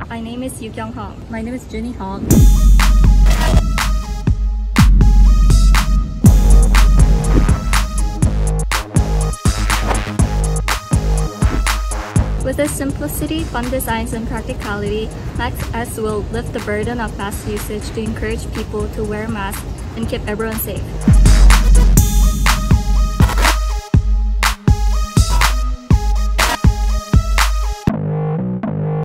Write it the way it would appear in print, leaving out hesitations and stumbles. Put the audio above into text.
My name is Yu Kyung Hong. My name is Jenny Hong. With its simplicity, fun designs, and practicality, Max S will lift the burden of mask usage to encourage people to wear masks and keep everyone safe.